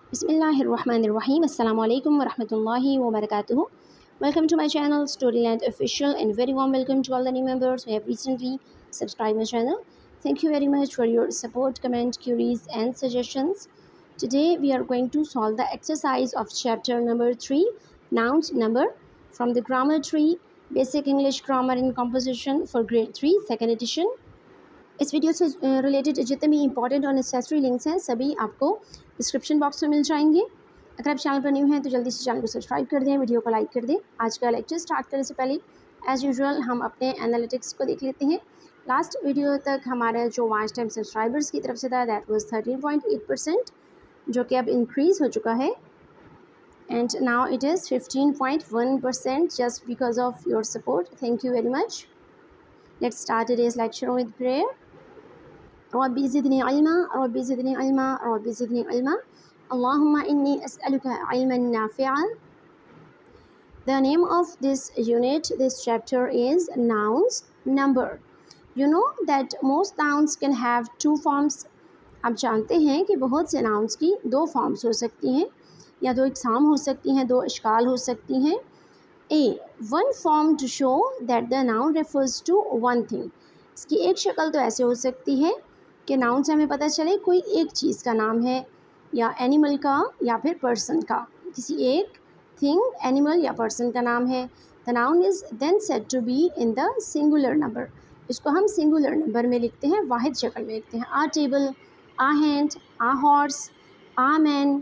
Bismillahirrahmanirrahim. Assalamu alaikum wa rahmatullahi wa barakatuhu. Welcome to my channel Storyland Official, and very warm welcome to all the new members who have recently subscribed my channel. Thank you very much for your support, comment, queries and suggestions. Today we are going to solve the exercise of chapter number 3, nouns number, from the grammar tree, basic English grammar and composition for grade 3 second edition. इस video से related जितने भी important और necessary links हैं सभी आपको description box में मिल जाएंगे। अगर आप चैनल पर न्यू हैं तो जल्दी से चैनल को सब्सक्राइब कर दें, वीडियो को लाइक कर दें। आज का लेक्चर स्टार्ट करने से पहले एज़ यूजुअल हम अपने एनालिटिक्स को देख लेते हैं। लास्ट वीडियो तक हमारा जो वॉच टाइम सब्सक्राइबर्स की तरफ से था दैट वाज 13.8%, जो कि अब इंक्रीज़ हो चुका है, and now it is 15.1% just because of your support. Thank you very much. Let's start today's lecture with prayer. रब्बी ज़िदनी इल्मा, रब्बी ज़िदनी इल्मा, रब्बी ज़िदनी इल्मा। अल्लाहुम्मा इन्नी अस्अलुका इल्मन नाफ़िअ। The name of this unit, this chapter is nouns number. You know that most nouns can have two forms. आप जानते हैं कि बहुत से nouns की दो forms हो सकती हैं, या दो इक़साम हो सकती हैं, दो अश्काल हो सकती हैं। A, one form to show that the noun refers to one thing. इसकी एक शक्ल तो ऐसे हो सकती है कि नाउन से हमें पता चले कोई एक चीज़ का नाम है, या एनिमल का या फिर पर्सन का, किसी एक थिंग, एनिमल या पर्सन का नाम है। The noun is then said to be in the singular number. इसको हम सिंगुलर नंबर में लिखते हैं, वाहिद शक्ल में लिखते हैं। A table, a hand, a horse, a man.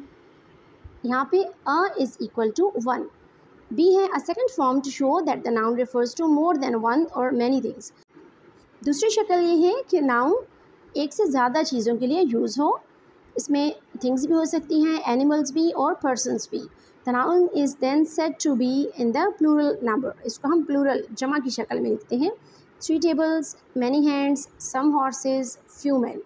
यहाँ पे a is equal to 1। B है a second form to show that the noun refers to more than one और मैनी थिंग्स। दूसरी शक्ल ये है कि नाउन एक से ज़्यादा चीज़ों के लिए यूज़ हो। इसमें थिंग्स भी हो सकती हैं, एनिमल्स भी और पर्सनस भी। The noun is then said to be in the plural number. इसको हम प्लूरल जमा की शक्ल में लिखते हैं। 3 tables, many hands, some horses, few man.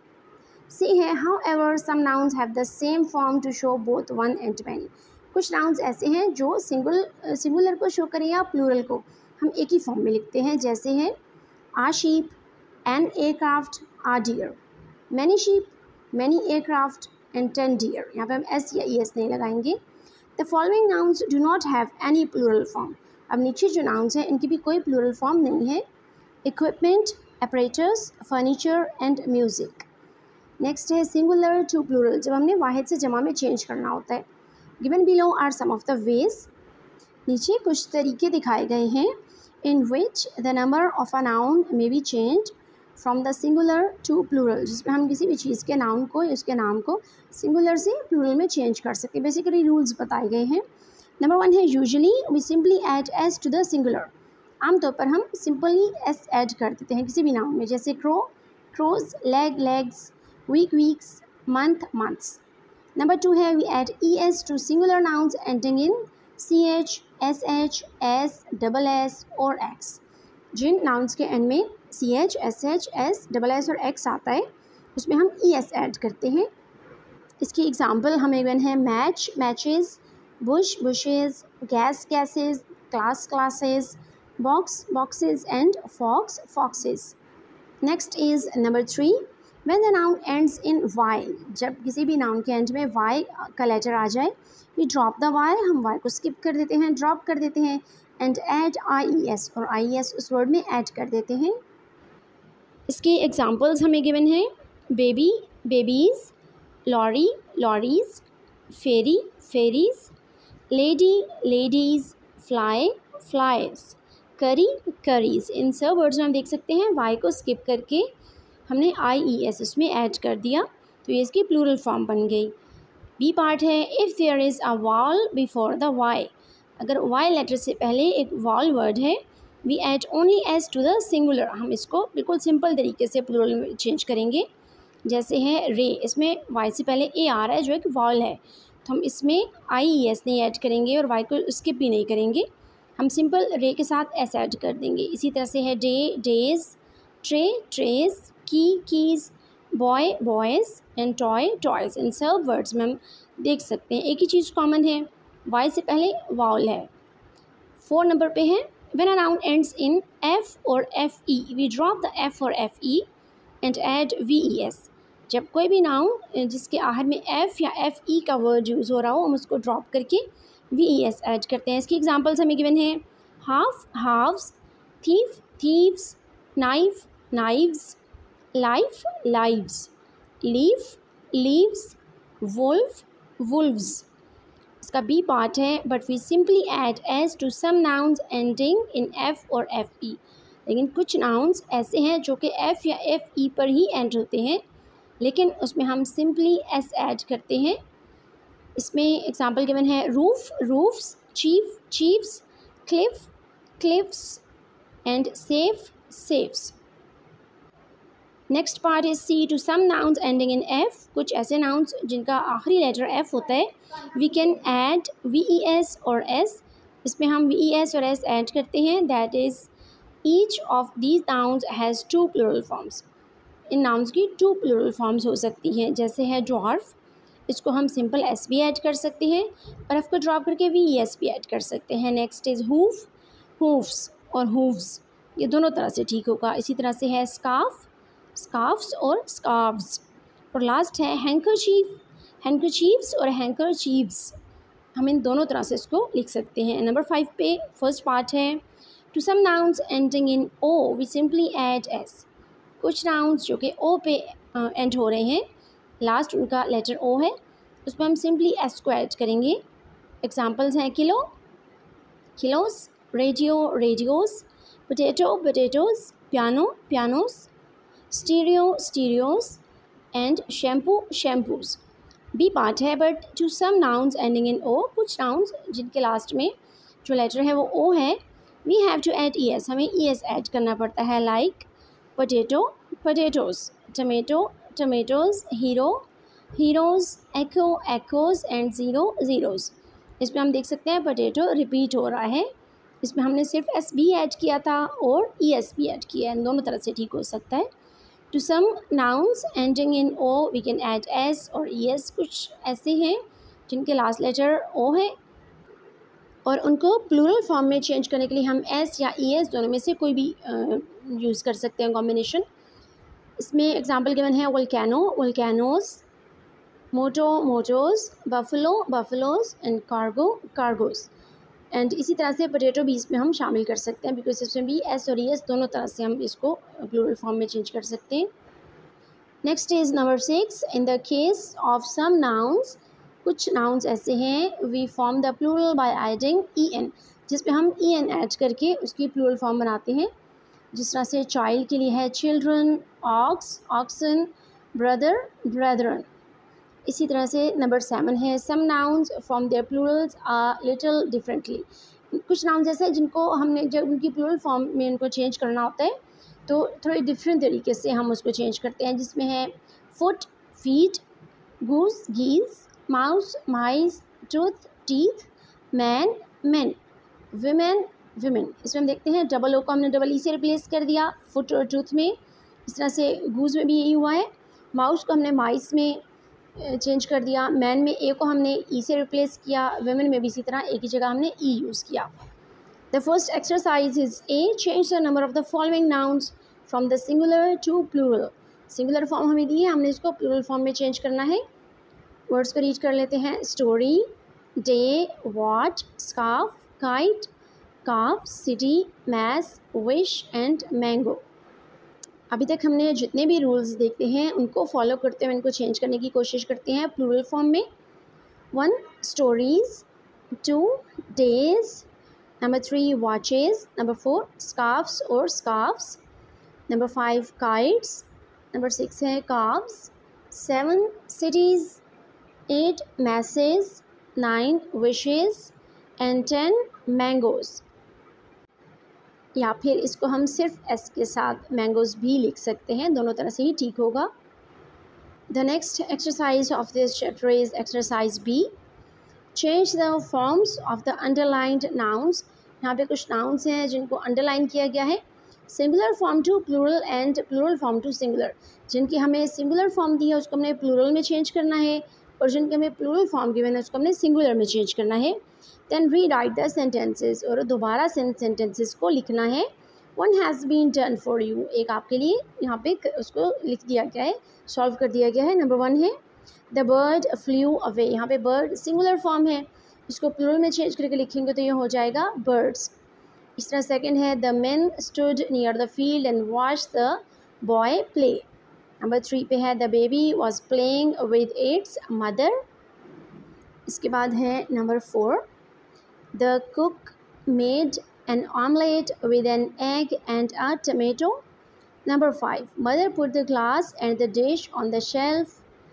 C है however some nouns have the same form to show both one and many. कुछ नाउन्स ऐसे हैं जो सिंगुलर को शो करें या प्लूरल को हम एक ही फॉर्म में लिखते हैं, जैसे है a sheep, an aircraft, a deer. Many sheep, many aircraft and 10 deer. यहाँ पे हम एस या ई एस नहीं लगाएंगे। The following nouns do not have any plural form. अब नीचे जो नाउन्स हैं इनकी भी कोई प्लूरल फॉर्म नहीं है। Equipment, apparatus, furniture and music. Next है सिंगुलर टू प्लूरल, जब हमने वाहिद से जमा में चेंज करना होता है। Given below are some of the ways. नीचे कुछ तरीके दिखाए गए हैं in which the number of a noun may be change from the singular to plural, जिसमें हम किसी भी चीज़ के नाउन को, उसके नाम को सिंगुलर से प्लूरल में चेंज कर सकते हैं। बेसिकली रूल्स बताए गए हैं। नंबर 1 है usually we simply add S to the singular. आमतौर पर हम सिंपली एस ऐड कर देते हैं किसी भी नाउन में, जैसे crow, crows, leg, legs, week, weeks, month, months. Number 2 है we add E S to singular nouns ending in C H, S H, S, double S और एक्स। जिन नाउन्स के एंड में C H, S H, S, double S और X आता है उसमें हम ई एस ऐड करते हैं। इसकी एग्जांपल हमें गिवन है match, matches, bush, bushes, gas, gases, class, classes, box, boxes and fox, foxes. Next is number 3, when the noun ends in Y. जब किसी भी नाउन के एंड में वाई का लेटर आ जाए, वी ड्रॉप द वाई, हम वाई को स्किप कर देते हैं, ड्रॉप कर देते हैं, and add I E S, और आई ई एस उस वर्ड में ऐड कर देते हैं। इसके एग्जांपल्स हमें गिवन हैं baby, babies, lorry, lorries, ferry, ferries, lady, ladies, fly, flies, curry, curries. इन सब वर्ड्स में हम देख सकते हैं वाई को स्किप करके हमने आई ई एस उसमें ऐड कर दिया, तो ये इसकी प्लूरल फॉर्म बन गई। बी पार्ट है if there is a vowel before the Y. अगर वाई लेटर से पहले एक वॉल वर्ड है, we add only S to the singular. हम इसको बिल्कुल सिंपल तरीके से प्लूरल में चेंज करेंगे, जैसे है रे, इसमें वाई से पहले ए आ रहा है जो एक वॉल है, तो हम इसमें आई ई एस नहीं ऐड करेंगे और वाई को स्किप भी नहीं करेंगे, हम सिंपल रे के साथ एस ऐड कर देंगे। इसी तरह से है day, days, tray, trays, key, keys, boy, boys and toy, toys. इन सब वर्ड्स में हम देख सकते हैं एक ही चीज़ कॉमन है, वाई से पहले वाउल है। 4 नंबर पे है when a noun ends in f or fe, we drop the f or fe and add ves. जब कोई भी नाउन जिसके आखिर में एफ़ या एफ ई का वर्ड यूज़ हो रहा हो हम उसको ड्रॉप करके वी ई एस ऐड करते हैं। इसकी एग्जांपल्स हमें गिवन हैं half halfs, thief thieves, knife knives, life lives, leaf leaves, wolf wolves. इसका बी पार्ट है but we simply add S to some nouns ending in F और F E. लेकिन कुछ नाउन्स ऐसे हैं जो कि एफ़ या एफ ई पर ही एंड होते हैं, लेकिन उसमें हम सिंपली एस ऐड करते हैं। इसमें एग्जांपल गिवन है roof roofs, chief chiefs, cliff cliffs and safe safes. Next part is C to some nouns ending in F. कुछ ऐसे नाउन्स जिनका आखिरी लेटर एफ होता है we can add V E S और एस। इसमें हम वी ई एस और एस ऐड करते हैं। That is each of these nouns has two plural forms. इन नाउन्स की टू प्लूरल फॉर्म्स हो सकती हैं, जैसे है ड्वार्फ, इसको हम सिंपल एस भी ऐड कर सकते हैं और एफ को ड्रॉप करके वी ई एस भी ऐड कर सकते हैं। नेक्स्ट इज़ हूफ, हूफ्स और हूव्स, ये दोनों तरह से ठीक होगा। इसी तरह से है स्कार्फ, स्कार्फ्स और स्कार्व्स। और लास्ट है हैंकरचीफ, हैंकरचीफ्स और हैंकरचीव्स। हम इन दोनों तरह से इसको लिख सकते हैं। नंबर 5 पे फर्स्ट पार्ट है to some nouns ending in O we simply add S. कुछ नाउन्स जो कि ओ पे एंड हो रहे हैं, लास्ट उनका लेटर ओ है, उसमें हम सिंपली एस को ऐड करेंगे। एग्जांपल्स हैं kilo kilos, radio radios, potato potatoes, piano pianos, stereo stereos and shampoo shampoos. B part है but to some nouns ending in O, कुछ नाउन्स जिनके लास्ट में जो लेटर है वो ओ है, we have to add E S, हमें E S add करना पड़ता है। Like potato potatoes, tomato tomatoes, hero heroes, echo echoes and zero zeroes. इसमें हम देख सकते हैं पोटैटो रिपीट हो रहा है, इसमें हमने सिर्फ एस भी ऐड किया था और ई एस भी ऐड किया है, दोनों तरह से ठीक हो सकता है। To some nouns ending in O we can add S और ई एस। कुछ ऐसे हैं जिनके लास्ट लेटर ओ है और उनको प्लूरल फॉर्म में चेंज करने के लिए हम एस या ई एस दोनों में से कोई भी यूज़ कर सकते हैं कॉम्बिनेशन। इसमें एग्जांपल गिवन है volcano volcanoes, motto mottoes, buffalo buffaloes and cargo cargoes. And इसी तरह से पोटैटो भी इसमें हम शामिल कर सकते हैं बिकॉज इसमें भी एस और ई एस दोनों तरह से हम इसको प्लूरल फॉर्म में चेंज कर सकते हैं। Next is number 6 in the case of some nouns. कुछ नाउन्स ऐसे हैं we form the plural by adding E N, जिसमें हम ई एन ऐड करके उसकी प्लूरल फॉर्म बनाते हैं। जिस तरह से चाइल्ड के लिए है children, ox oxen, brother brethren. इसी तरह से नंबर 7 है some nouns from their plurals are little differently. कुछ नाउन्स ऐसे हैं जिनको हमने जब उनकी प्लूरल फॉर्म में उनको चेंज करना होता है तो थोड़े डिफरेंट तरीके से हम उसको चेंज करते हैं, जिसमें है foot feet, goose geese, mouse mice, tooth teeth, man man, women women. इसमें हम देखते हैं डबल ओ को हमने डबल ई से रिप्लेस कर दिया फुट और टूथ में। इस तरह से गूज में भी यही हुआ है, माउस को हमने माइस में चेंज कर दिया, मैन में ए को हमने ई से रिप्लेस किया, वेमेन में भी इसी तरह ए की जगह हमने ई यूज़ किया। The first exercise is A change the number of the following nouns from the singular to plural. Singular form हमें दी है, हमने इसको प्लूरल फॉर्म में चेंज करना है। वर्ड्स को रीड कर लेते हैं। Story, day, watch, scarf, kite, calf, city, mass, wish and mango. अभी तक हमने जितने भी रूल्स देखते हैं उनको फॉलो करते हुए इनको चेंज करने की कोशिश करते हैं प्लूरल फॉर्म में। 1 stories, 2 days, number 3 watches, number 4 scarfs और स्कार्फ्स, नंबर 5 काइट्स, नंबर 6 है calves, 7 cities, 8 masses, 9 wishes and 10 mangoes. या फिर इसको हम सिर्फ एस के साथ मैंगोज़ भी लिख सकते हैं, दोनों तरह से ही ठीक होगा। The next exercise of this chapter is exercise B. Change the forms of the underlined nouns. यहाँ पे कुछ नाउन्स हैं जिनको अंडरलाइन किया गया है। Singular form to plural and plural form to singular. जिनकी हमें सिंगुलर फॉर्म दी है उसको हमने प्लूरल में चेंज करना है और जिनके हमें प्लूरल फॉर्म गिवन है उसको हमने सिंगुलर में चेंज करना है। देन रीराइट द सेंटेंसेस, और दोबारा सेंटेंसेस को लिखना है one has been done for you, एक आपके लिए यहाँ पे उसको लिख दिया गया है, सॉल्व कर दिया गया है। नंबर 1 है द बर्ड फ्लू अवे, यहाँ पे बर्ड सिंगुलर फॉर्म है, इसको प्लूरल में चेंज करके लिखेंगे तो ये हो जाएगा बर्ड्स। इस तरह सेकंड है the man stood near the field and watch the boy play. Number 3 पे है the baby was playing with its mother. इसके बाद है number 4 the cook made an omelette with an egg and a tomato. Number 5 mother put the glass and the dish on the shelf.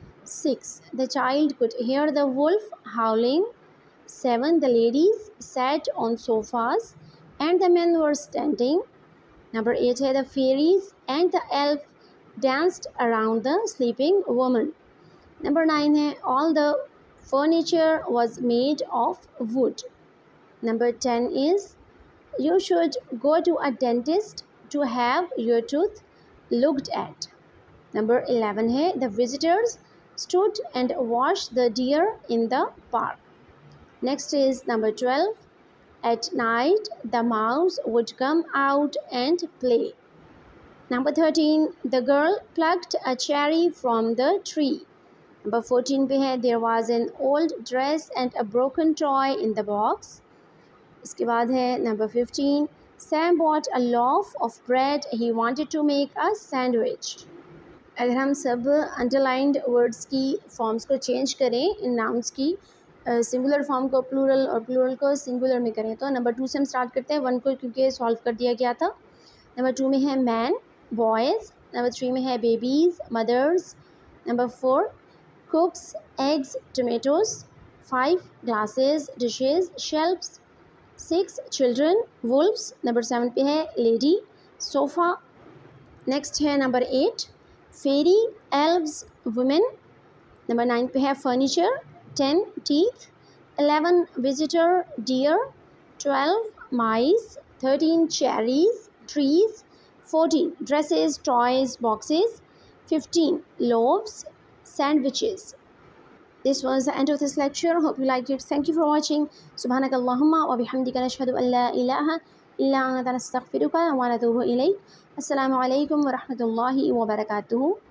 6 the child could hear the wolf howling. 7 the ladies sat on sofas and the men were standing. Number 8 है the fairies and the elf danced around the sleeping woman. Number 9 है all the furniture was made of wood. Number 10 is you should go to a dentist to have your tooth looked at. Number 11 है the visitors stood and watched the deer in the park. Next is number 12 at night the mouse would come out and play. Number 13 the girl plucked a cherry from the tree. Number 14 पे है there was an old dress and a broken toy in the box. इसके बाद है number 15 Sam bought a loaf of bread he wanted to a sandwich. अगर हम सब underlined words की forms को चेंज करें इन नाउन्स की, सिंगुलर फॉर्म को प्लूरल और प्लूरल को सिंगुलर में करें, तो नंबर 2 से हम स्टार्ट करते हैं। 1 को क्योंकि सॉल्व कर दिया गया था। नंबर 2 में है मैन बॉयज़। नंबर 3 में है babies mothers. Number 4 cooks eggs tomatoes. 5 glasses dishes shelfs. 6 children wolves। Number 7 पे है lady sofa। नेक्स्ट है number 8 fairy elves women। Number 9 पे है furniture। 10 teeth। 11 visitor deer। 12 mice। 13 cherries trees। 14 dresses toys boxes। 15 loaves sandwiches। This was the end of this lecture. Hope you liked it. Thank you for watching. Subhanak Allahumma wa bihamdika nashhadu an la ilaha illa anta nastaghfiruka wa natubu ilayk. Assalamu alaikum wa rahmatullahi wa barakatuh.